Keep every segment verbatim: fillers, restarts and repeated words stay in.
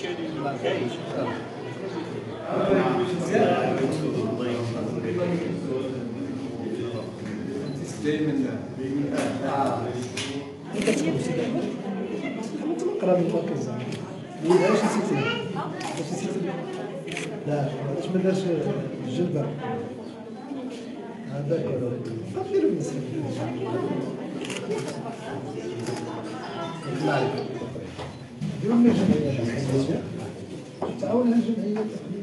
دائما اه كتكون سي قراب من المركز لا واش نسيتي واش نسيتي لا واش ما دارش الجلبه هذاك ديروا بالنسبه الله عليك ديروا من الجمعيه تعاون الجمعيه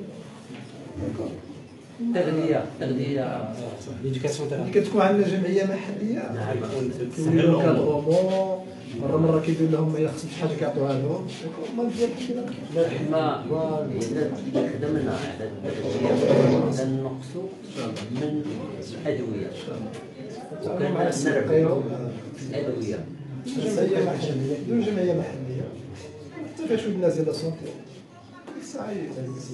تغذية تغذية اللي كتكون عندنا جمعيه محليه كيقولوا كادغومون مره مره كيدير لهم الا خصهم شي حاجه كيعطوها لهم هما ديال حنا اذا خدمنا على التغذيه تنقصوا من الادويه وكنربحوا الادويه. جمعيه محليه ديروا جمعيه محليه حتى شويه الناس ديال السونتي صحيح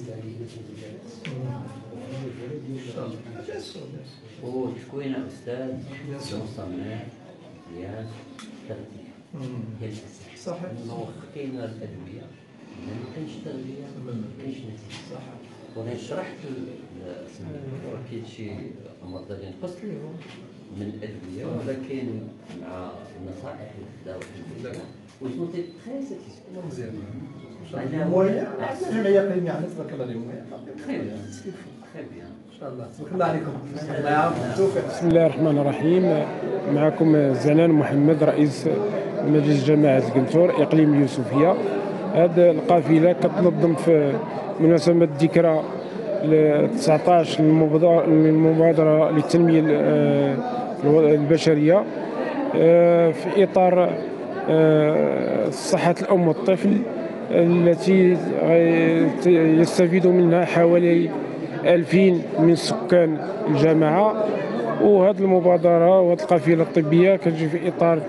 وتكوين استاذ مصنع ديال التغذيه هي الاساس. صحيح. موخين الادويه ما كاينش تغذيه ما كاينش نتيجه. صحيح. وانا شرحت راه كاين شي مرضى اللي نقص لهم من الادويه ولكن مع نصائح الدواء وشنو تي تري ساتيسفي مزيان. المويه الجمعيه قيمه على تبارك الله عليهم. خير خير بيان ان شاء الله. تبارك الله عليكم. الله يعاونكم بالتوفيق. بسم الله الرحمن الرحيم. معكم زنان محمد رئيس مجلس جماعة القنتور إقليم اليوسفية. هذه القافلة كتنظم في مناسبة الذكرى تسعطاش المبادرة للتنمية البشرية في إطار صحة الأم والطفل التي يستفيد منها حوالي ألفين من سكان الجماعة. وهذه المبادرة وهذه القافلة الطبية كتجي في إطار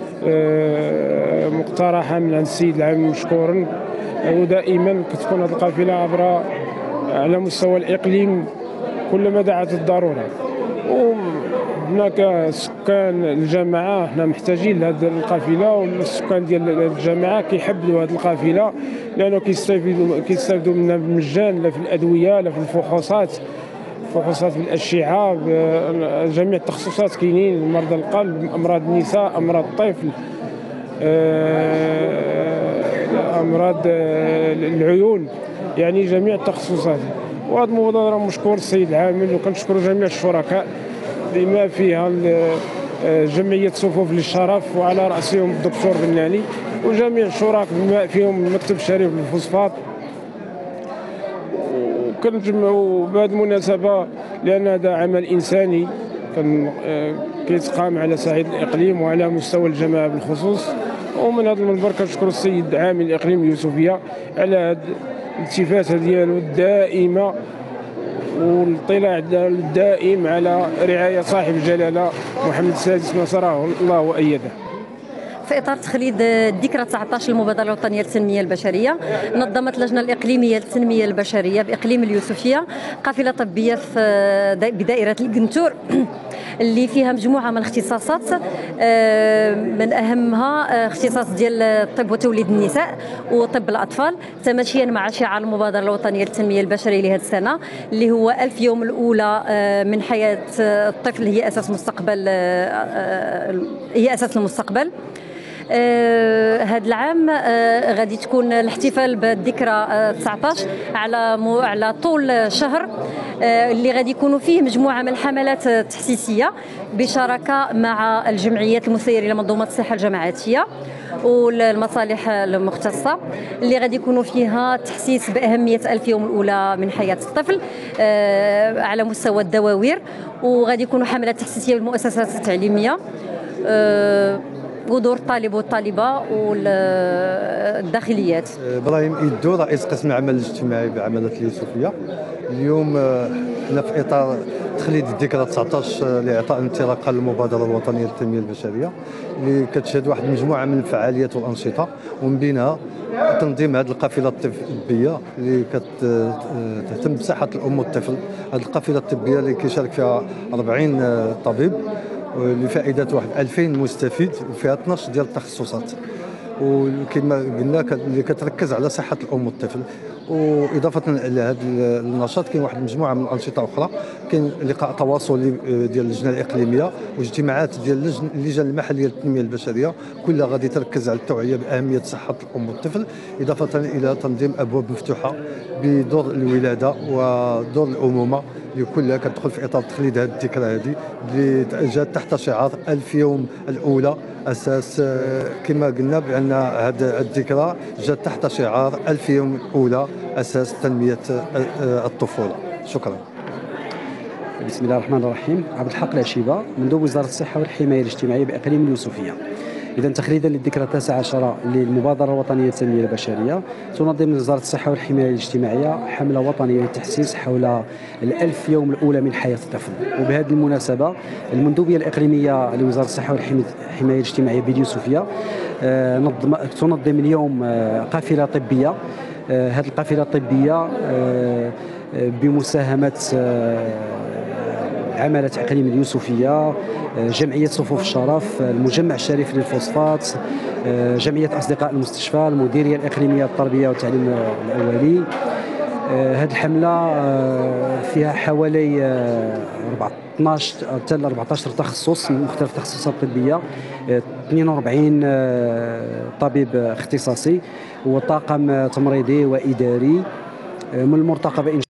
مقترحة من عند السيد العام مشكورا، ودائما كتكون هذه القافلة عبر على مستوى الإقليم كلما دعت الضرورة. وهناك سكان الجماعة حنا محتاجين لهذه القافلة، والسكان ديال الجماعة كيحبوا هذه القافلة لأنه كيستافدوا كيستافدوا منها بالمجان، لا في الأدوية لا في الفحوصات فحوصات بالأشعة جميع التخصصات كاينين، مرضى القلب، أمراض النساء، أمراض الطفل، أمراض العيون، يعني جميع التخصصات. وهذه المبادرة مشكور السيد العامل، وكنشكر جميع الشركاء بما فيها جمعية صفوف للشرف وعلى رأسهم الدكتور بناني وجميع الشركاء بما فيهم المكتب الشريف للفوسفات. وكنجمعوا بهذه المناسبة لأن هذا عمل إنساني كان كيتقام على صعيد الإقليم وعلى مستوى الجماعة بالخصوص. ومن هذا المنبر كنشكر السيد عامل الإقليم اليوسفية على هذه الالتفاتة ديالو الدائمة والاطلاع الدائم على رعاية صاحب الجلالة محمد السادس نصره الله وأيده. في اطار تخليد الذكرى تسعطاش المبادره الوطنيه للتنميه البشريه، نظمت اللجنه الاقليميه للتنميه البشريه باقليم اليوسفيه قافله طبيه في بدائره القنتور اللي فيها مجموعه من الاختصاصات، من اهمها اختصاص ديال الطب وتوليد النساء وطب الاطفال، تماشيا مع شعار المبادره الوطنيه للتنميه البشريه لهذه السنه اللي هو ألف يوم الاولى من حياه الطفل هي اساس مستقبل هي اساس المستقبل. آه هذا العام آه غادي تكون الاحتفال بالذكرى آه تسعطاش على مو على طول شهر آه اللي غادي يكونوا فيه مجموعه من الحملات التحسيسيه بشراكه مع الجمعيات المسيره لمنظومه الصحه الجماعاتيه والمصالح المختصه اللي غادي يكونوا فيها تحسيس باهميه ألف يوم الاولى من حياه الطفل آه على مستوى الدواوير، وغادي يكونوا حملات تحسيسيه بالمؤسسات التعليميه آه ودور الطالب والطالبه والداخليات. ابراهيم ايدو رئيس قسم العمل الاجتماعي بعملة اليوسفيه. اليوم حنا في اطار تخليد الذكرى تسعطاش لاعطاء انطلاقه للمبادره الوطنيه للتنميه البشريه اللي كتشهد واحد المجموعه من الفعاليات والانشطه، ومن بينها تنظيم هذه القافله الطبيه اللي كتهتم بصحه الام والطفل. هذه القافله الطبيه اللي كيشارك فيها أربعين طبيب لفائده واحد ألفين مستفيد وفيها اثناش ديال التخصصات. وكما قلنا اللي كتركز على صحه الام والطفل. واضافه الى هذا النشاط كاين واحد المجموعه من الانشطه اخرى، كاين لقاء تواصلي ديال اللجنه الاقليميه واجتماعات ديال اللجان المحليه للتنميه البشريه، كلها غادي تركز على التوعيه باهميه صحه الام والطفل، اضافه الى تنظيم ابواب مفتوحه بدور الولاده ودور الامومه اللي كلها كتدخل في اطار تخليد هذه الذكرى هذه اللي جات تحت شعار ألف يوم الاولى. اساس كما قلنا بان هذه الذكرى جات تحت شعار ألف يوم الاولى اساس تنميه الطفوله. شكرا. بسم الله الرحمن الرحيم. عبد الحق العشيبه، مندوب وزاره الصحه والحمايه الاجتماعيه باقليم اليوسفيه. إذا تخليدا للذكرى التاسعة عشرة للمبادرة الوطنية للتنمية البشرية، تنظم وزارة الصحة والحماية الاجتماعية حملة وطنية للتحسيس حول الألف يوم الأولى من حياة الطفل. وبهذه المناسبة المندوبية الإقليمية لوزارة الصحة والحماية الاجتماعية باليوسفية تنظم اليوم قافلة طبية. هذه القافلة الطبية بمساهمة عمالة إقليم اليوسفية، جمعية صفوف الشرف، المجمع الشريف للفوسفات، جمعية أصدقاء المستشفى، المديرية الإقليمية للتربية والتعليم الأولي. هذه الحملة فيها حوالي اثناش حتى ل أربعطاش تخصص من مختلف التخصصات الطبية، اثنين وأربعين طبيب اختصاصي وطاقم تمريضي وإداري. من المرتقبة